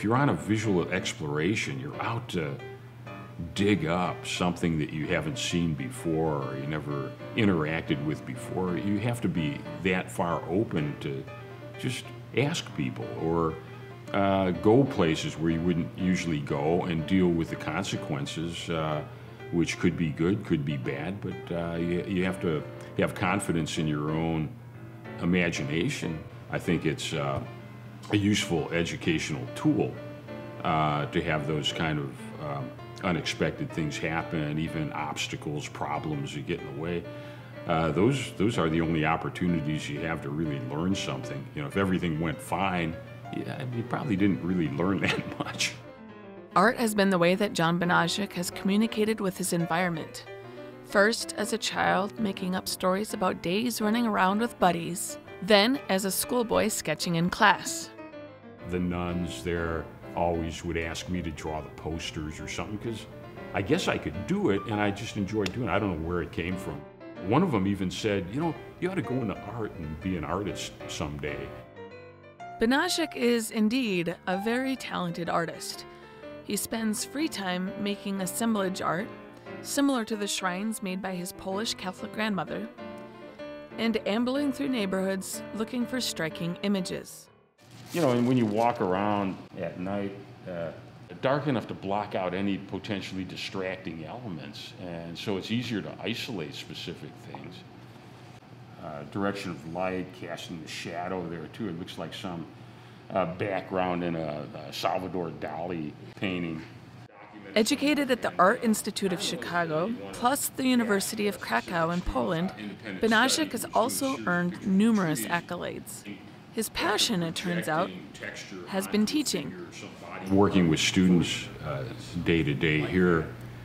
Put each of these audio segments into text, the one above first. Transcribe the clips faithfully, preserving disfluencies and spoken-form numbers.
If you're on a visual exploration, you're out to dig up something that you haven't seen before or you never interacted with before. You have to be that far open to just ask people or uh, go places where you wouldn't usually go and deal with the consequences, uh, which could be good, could be bad, but uh, you, you have to have confidence in your own imagination. I think it's uh, a useful educational tool uh, to have those kind of um, unexpected things happen, even obstacles, problems that get in the way. Uh, those those are the only opportunities you have to really learn something. You know, if everything went fine, yeah, you probably didn't really learn that much. Art has been the way that John Banasiak has communicated with his environment. First, as a child, making up stories about days running around with buddies. Then, as a schoolboy sketching in class. The nuns there always would ask me to draw the posters or something because I guess I could do it and I just enjoyed doing it. I don't know where it came from. One of them even said, you know, you ought to go into art and be an artist someday. Banasiak is indeed a very talented artist. He spends free time making assemblage art, similar to the shrines made by his Polish Catholic grandmother, and ambling through neighborhoods looking for striking images. You know, and when you walk around at night, uh, dark enough to block out any potentially distracting elements, and so it's easier to isolate specific things. Uh, direction of light, casting the shadow there too. It looks like some uh, background in a, a Salvador Dali painting. Educated at the Art Institute of Chicago, plus the University of Krakow in Poland, Banasiak has also earned numerous accolades. His passion, it turns out, has been teaching. Working with students uh, day to day here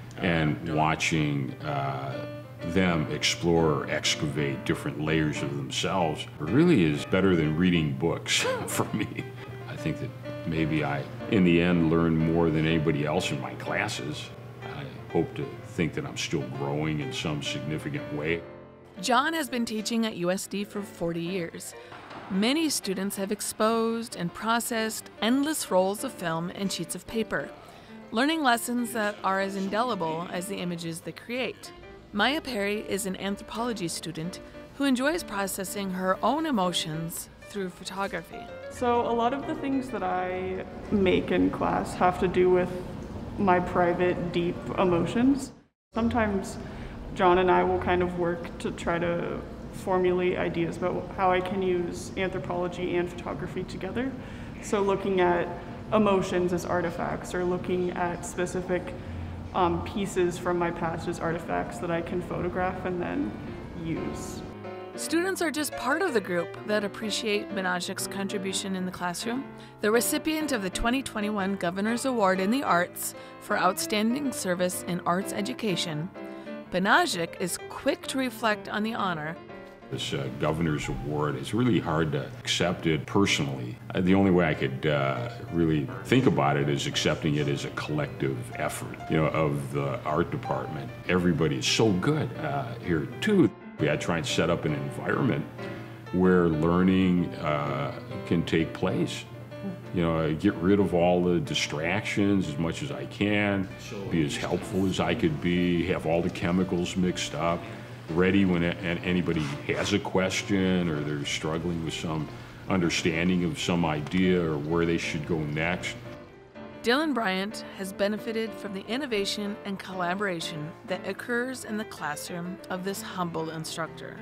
and watching uh, them explore or excavate different layers of themselves really is better than reading books for me. I think that maybe I, in the end, learned more than anybody else in my classes. I hope to think that I'm still growing in some significant way. John has been teaching at U S D for forty years. Many students have exposed and processed endless rolls of film and sheets of paper, learning lessons that are as indelible as the images they create. Maya Perry is an anthropology student who enjoys processing her own emotions through photography. So a lot of the things that I make in class have to do with my private, deep emotions. Sometimes John and I will kind of work to try to formulate ideas about how I can use anthropology and photography together. So looking at emotions as artifacts or looking at specific um, pieces from my past as artifacts that I can photograph and then use. Students are just part of the group that appreciate Banasiak's contribution in the classroom. The recipient of the twenty twenty-one Governor's Award in the Arts for Outstanding Service in Arts Education, Banasiak is quick to reflect on the honor. This uh, Governor's Award, it's really hard to accept it personally. Uh, the only way I could uh, really think about it is accepting it as a collective effort, you know, of the art department. Everybody is so good uh, here too. We had to try and set up an environment where learning uh, can take place. You know, get rid of all the distractions as much as I can, be as helpful as I could be, have all the chemicals mixed up, ready when anybody has a question or they're struggling with some understanding of some idea or where they should go next. Dylan Bryant has benefited from the innovation and collaboration that occurs in the classroom of this humble instructor.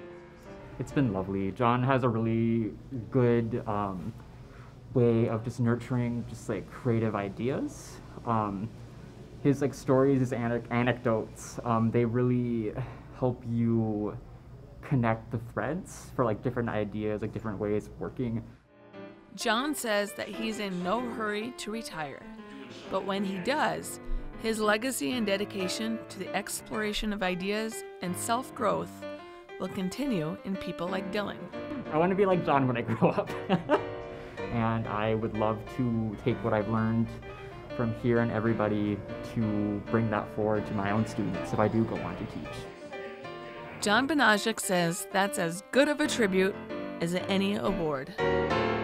It's been lovely. John has a really good um, way of just nurturing just like creative ideas. Um, his like stories, his ane anecdotes, um, they really help you connect the threads for like different ideas, like different ways of working. John says that he's in no hurry to retire, but when he does, his legacy and dedication to the exploration of ideas and self-growth will continue in people like Dylan. I want to be like John when I grow up. And I would love to take what I've learned from here and everybody to bring that forward to my own students if I do go on to teach. John Banasiak says that's as good of a tribute as any award.